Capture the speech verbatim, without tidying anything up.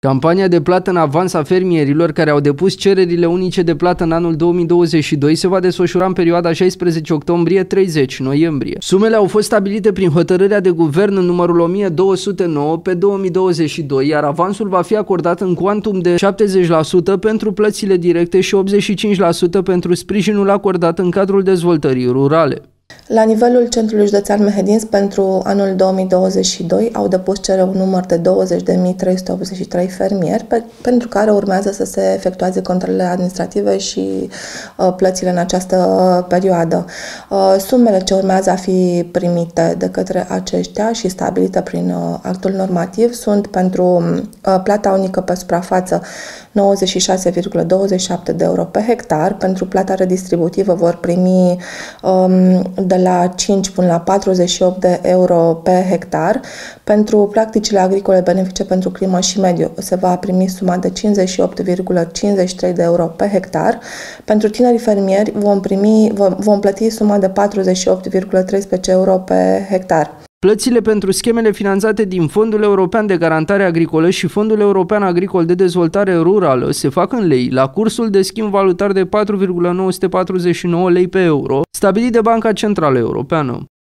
Campania de plată în avans a fermierilor care au depus cererile unice de plată în anul două mii douăzeci și doi se va desfășura în perioada șaisprezece octombrie - treizeci noiembrie. Sumele au fost stabilite prin hotărârea de guvern în numărul o mie două sute nouă pe două mii douăzeci și doi, iar avansul va fi acordat în cuantum de șaptezeci la sută pentru plățile directe și optzeci și cinci la sută pentru sprijinul acordat în cadrul dezvoltării rurale. La nivelul Centrului Județean Mehedinți, pentru anul două mii douăzeci și doi, au depus cerere un număr de douăzeci de mii trei sute optzeci și trei fermieri, pe, pentru care urmează să se efectueze controlele administrative și uh, plățile în această uh, perioadă. Uh, sumele ce urmează a fi primite de către aceștia și stabilite prin uh, actul normativ sunt pentru uh, plata unică pe suprafață nouăzeci și șase virgulă douăzeci și șapte de euro pe hectar, pentru plata redistributivă vor primi um, de la cinci până la patruzeci și opt de euro pe hectar. Pentru practicile agricole benefice pentru climă și mediu se va primi suma de cincizeci și opt virgulă cincizeci și trei de euro pe hectar. Pentru tinerii fermieri vom, primi, vom, vom plăti suma de patruzeci și opt virgulă treisprezece euro pe hectar. Plățile pentru schemele finanțate din Fondul European de Garantare Agricolă și Fondul European Agricol de Dezvoltare Rurală se fac în lei la cursul de schimb valutar de patru virgulă nouă patruzeci și nouă lei pe euro, stabilit de Banca Centrală Europeană.